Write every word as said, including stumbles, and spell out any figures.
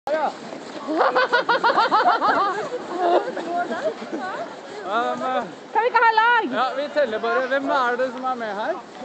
Ja. Kan vi ikke ha lag? Ja, vi teller bare. Hvem er det som er med her?